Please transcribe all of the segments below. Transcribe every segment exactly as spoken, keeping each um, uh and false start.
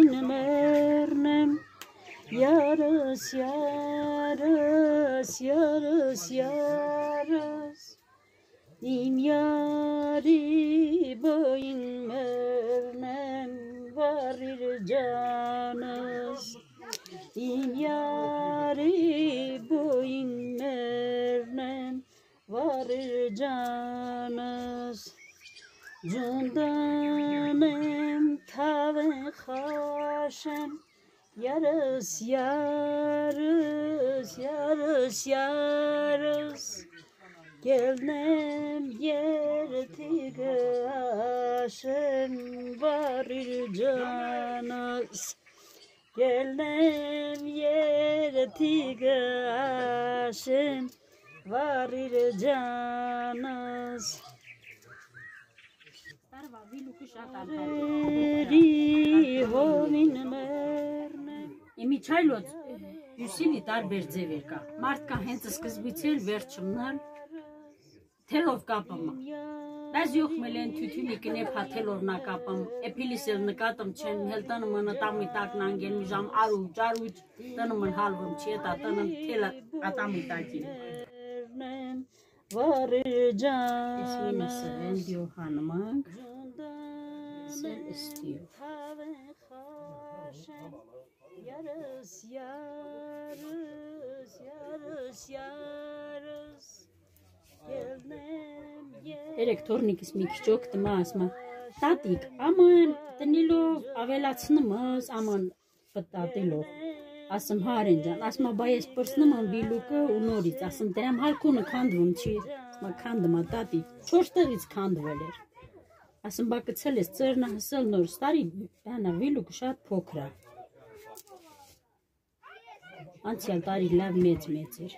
հովին մեռնեմ, Yarız, yarız, yarız, yarız İm yari boyun mernem varir canız İm yari boyun mernem varir canız Cundanem tave haşem Yarız, yarız, yarız, yarız Gelnem yertige aşen varir canız Gelnem yertige aşen varir canız Eri hovin mernem Imi çaylot Yusini tarber ձևեր կա։ Մարդ կա հենց սկզբից էլ վերջումնալ թելով կապամը։ Բայց յոխմել են թյությունի կնեփ հաթելով նակապամ, էփիլիսել նկատım չեն, հելտանը մնա տամի տակն անգել մի ժամ արու, ջարուչ, տանը մն հալվում չի, էտա տանը թելա ատամի տակին։ Իսմինը սրեն դիո հանմանք, սել իստիո։ Yarız, yarız, yarız, yarız Gelnem Էրեկտորնիկս մի քիչ օգտում ասма տատիկ աման տնելով ավելացնումս աման պտատելով ասում հարեն ջան ասма բայես պրսնում ան վիլուկը ու նորից ասում դրամ հարկունը քանդվում չի ասма քանդմա տատիկ չորս տեղից քանդվել էր ասում բա կցել ես ծերնա հսել նոր ստարի բանա վիլուկը շատ փոքր է Անցյալ տարի լավ մեծ մեծ էր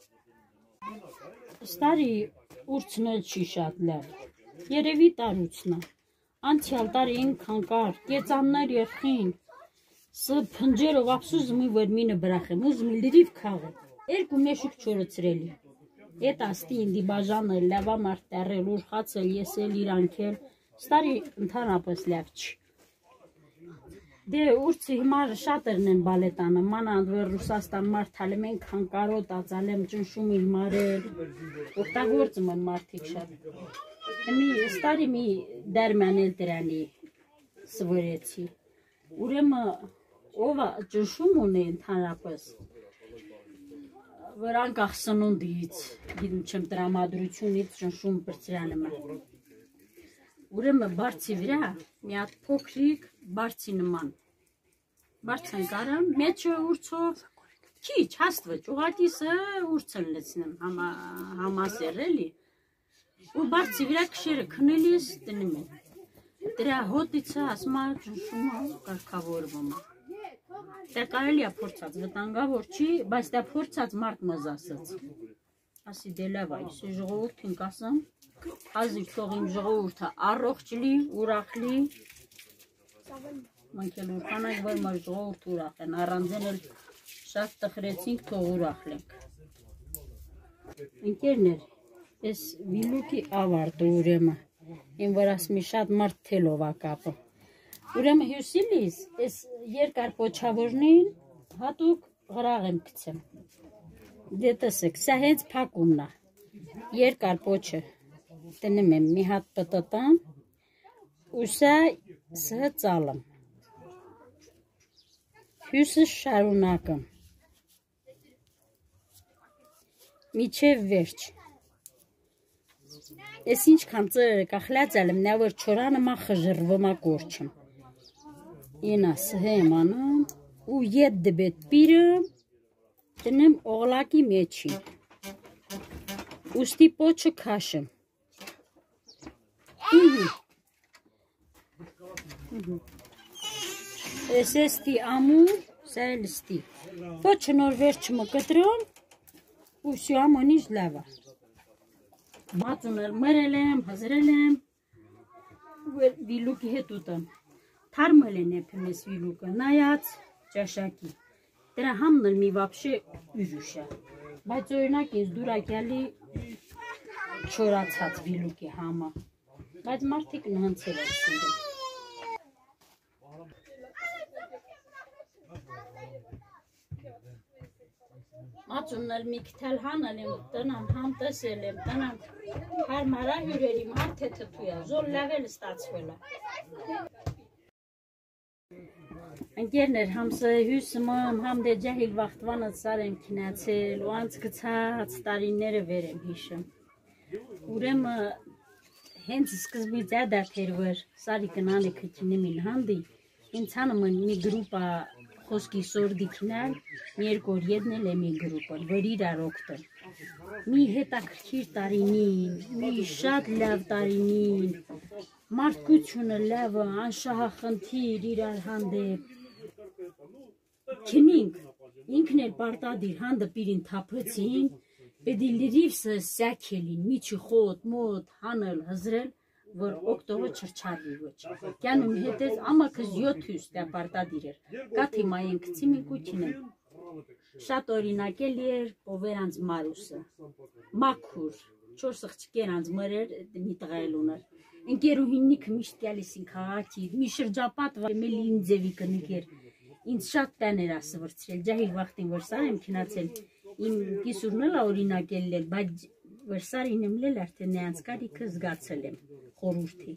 Ստարի ուրցն էլ չի շատ լավ Երևի տարուցն է Անցյալ տարի ինքան կար կեծաններ եղխին Սը փնջերով ապսուզում ի որ մինը բրախեմ ուզում ի լիրիվ քաղը Երկու մեշուկ չորացրելի Էտ աստի ինդի բաժանը լավա մարդ տարել ուրխացել եսել իրանքել Ստարի ընդհանրապես լավ չի Դե ուրցի հիմար շատերն են բալետանը, մանանդ վեր Ռուսաստան մարդալեմ են քանկարոտ ածալեմ ճնշումի հիմարել, օգտագործում են մարդիկ շատ։ Մի ստարի մի դարման էլ դրանի սվորեցի, ուրեմը ովա ճնշում ունի ընդհանրապես, վր անկախ սնունդից, գիտում չեմ տրամադրությունից ճնշում բրծրանը մը։ Ուրեմը բարձի վրա մի հատ փոքրիկ բարձի նման բարձն կարամ մեջը ուրցով քիչ հաստվը ճուղակիսը ուրցն լցնեմ համասեր էլի ու բարձի վրա քշերը քնելիս դնում եմ դրա հոտիցը ասма ճնշումը կարգավորվում է դա կարելի է փորձած վտանգավոր չի բայց դա փորձած մարդ մզ ասաց ասի դե լավ է ես ժողովուրդին կասեմ Ազիք թող իմ ժողովուրդը առողջ լի, ուրախ լի Մենք էլ ուրխանանք, որ մեր ժողովուրդ ուրախ են, առանձեն էլ շատ տխրեցինք, թող ուրախ լենք Ընկերներ, ես վիլուկի ավարտը ուրեմը, իմ որ ասմի շատ մարդ թելով ակապը Ուրեմը հյուսիլիս, ես երկար պոչավորնին հատուկ ғրաղ եմ կցեմ Դե տեսեք, սա հենց պակումն է, երկար պոչը Տնեմ եմ մի հատ պտտան ու սա սը ծալım Հյուսը շարունակım Միջև վերջ Ես ինչքան ծրերը կախլացել եմ, նա որ չորանը մա խժրվում ակորչım Ինա սհեմ անım ու ետ դբետ պիրım Տնեմ օղլակի մեջին Ուստի պոչը քաշım Ես էստի ամուր, սա էլ ստի Պոչը նոր վերջմը կտրում ու սյո ամանիչ լավ է Բացուն էլ մրել եմ, հզրել եմ Վիլուկի հետ ուտեմ Թարմել են էպեմ ես վիլուկը, նայած ճաշակի Դրա համն էլ մի վապշե ուժուշ է Բայց օրինակ ես դուրակյալի չորացած վիլուկի համը Բայց մարդիկ նհանցել են սիրում Ածուններ մի քթել հանել եմ, տնան համ տեսել եմ, տնան հարմարա հյուրերիմ համ թե թթույա, զոր լավ էլ ստացվել է։ Ընկերներ, համսը հյուսմը, համ դե ջահիլ վաղտվանը ծար եմ քինացել, ու անց գցած տարիները վեր եմ հիշում։ Ուրեմը հենց սկզբից է դարդեր վր, սարի կնանը քիքինի մին հանդի, ինձ հանում են մի գրուպա խոսքի սորդի քինել, մի երկոր ետնել է մի գրուպը, վր իրար օգտել։ Մի հետաքրքիր տարինին, մի շատ լավ տարինին, մարդկությունը լավը, անշահախնդիր իրար հանդեպ, քնինք, ինքն էլ պարտադիր հանդը պիրին թափեցին, պետի լիրիվսը սյակելին, միջի խոտ, մոտ, հանել, հզրել, որ օգտողը չրչարվի ոչ։ Կյանում հետեց ամակыз յոթյուս դե պարտադիր էր, կաթի մայեն կցի մի կուչին եմ։ Շատ օրինակել էր պովերանց մարուսը, մաքուր, չոր սղճկերանց մրեր մի տղայել ուներ։ Ընկերուհիննիքը միշտ կյալիսին քաղաքի, մի շրջապատ վայմելի իմ ձևի կնիկեր, ինձ շատ տան էր ասը վրցրել, ջահիլ վաղտին որ սար եմ քինացել, իմ կիսուրն էլ օրինակել էր, բայց որ սար ինեմ լել արդեն նեանց կարիքը զգացել եմ, խորուրդի։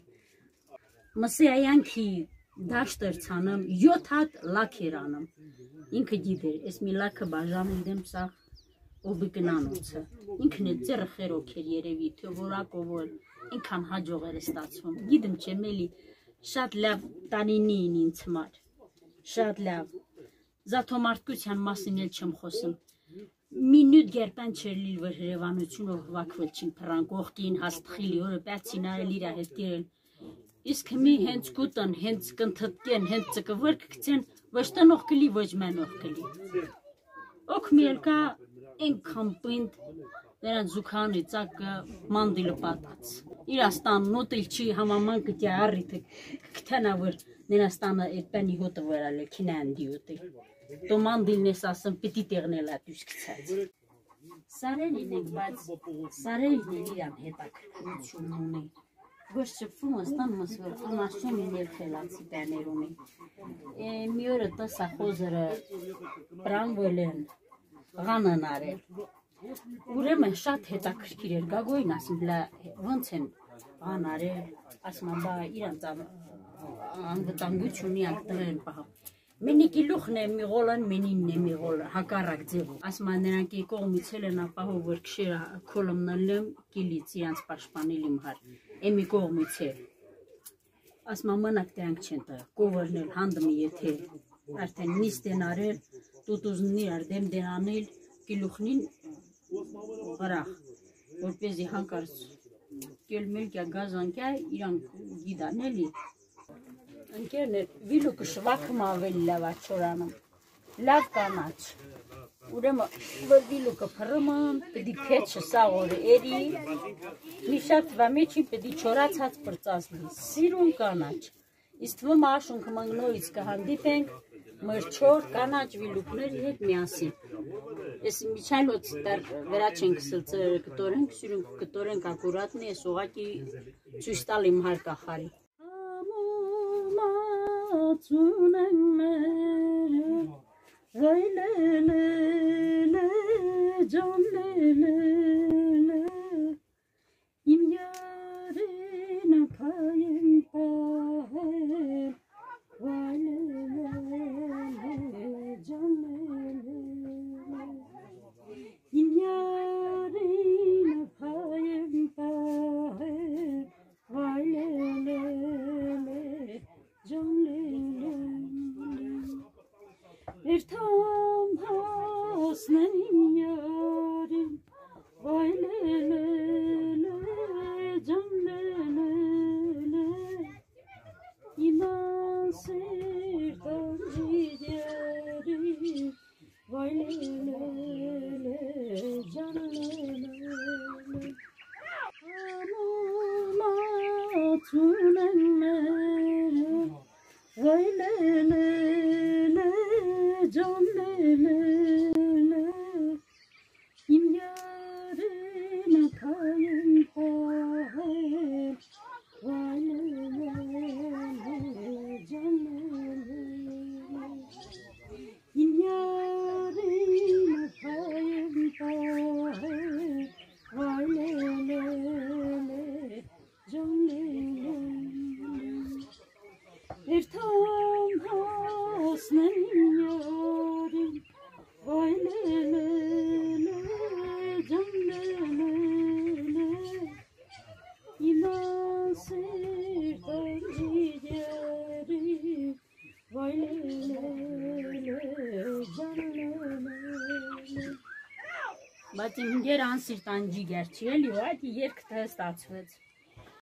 Մսի այանքի դաշտ էր ցանում, յոթ հատ լաք էր անում, ինքը գիտեր, ես մի լաքը բաժանել դեմ սաղ օբիկնանոցը, ինքն է ձերը խերոք էր երևի, թե որակով որ ինքան հաջող էր ստացվում, գիտեմ չեմ էլի, շատ լավ տանինին ինձ համար, շատ լավ, զաթո մարդկության մասին էլ չեմ խոսում, մինուտ գերպան չեր լիլ վր հրևանությունով հվակվել չին պրանք, ողկին հաստխիլի որը պյացին արել իրա հետ գերել, իսկ հմի հենց կուտն, հենց կնթտկեն, հենց ծկվր կկցեն, ոչ տնող կլի, ոչ մենող կլի, օք մի էլ կա ենքան պինդ, նրան զուքանի ծակը մանդիլը պատած, իրաստան նոտիլ չի համաման կտյա առիթը կթանավր, նրանստանը էտպենի հոտը վրալ է կինան դիոտի, տո մանդիլն ես ասում պիտի տեղնել ատ ուսկցած։ Սարերին ենք, բայց սարերին էլ իրան հետաքրքրություն ունի, ոչ շպվում աստան մսվր, անաշում ինել խելացի բաներ ունի, մի օրը տսա խոզրը պրանվել են, Ղանն արել, ուրեմն շատ հետաքրքիր էր, գագոյին ասում ոնց են ղան արել, ասում բա իրանց անվտանգություն յակ տղեն պահավ, մենիկի լուխն է մի ղոլն, մենինն է մի ղոլը, հակարակ ձևով, ասում նրանք է կողմից էլ են ապահով, որ կշերը քոլմնալ եմ կիլից իրանց պաշպանել իմ հար, էմի կողմից է, ասում մնակ դրանք չեն տղ, կովրն էլ հանդմի եթե, արդեն նիստ են արել, տուտուզնի արդեմ դերանել կիլուխնին վրախ, որպեսի հանկարծ կելմելկյա գազանկյա իրանք գիդանելի, ընկերներ, վիլուկը շվակում ավելի լավ աչորանում, լավ կանաչ, ուրեմը որ վիլուկը պրըմն, պդի պեչը սաղորը էրի, մի շատ վամեչին պդի չորացած պրծազնի, սիրուն կանաչ, իստվում աշունքը մանգնոյից կհանդիպենք, մրչոր կանաչ վիլուկների հետ միասին, ես միչայլոց դար վերաչ ենք սլծերը կտորենք, սյուրünk կտորենք ակուրատնի, ես ուղակի ծույս տալ իմ հարկախարի։ Ամոմացուն են մերը, վայլելելե, ջան լելելե, իմ յարին ապայեմ պահել, վայլելելե, ջան լելելե, իմ յարին ապայեմ պահել, վայլելելե, ջան լելելե, երթամ հասնեմ իմ յարին, վայլելելե, ջան լելելե, իման սիրտան ջիդյարին, վայլելելե, ջան լելելե, ամոմացուն են մերը, վայլելելե, ջան լելելե, իմ յարին ապայեմ պահել, վայլելելե, ջան լելելե, իմ յարին Բայց իմ ինքեր անսիրտ անջիգեր չի էլի ու այդ երկը ստացվեց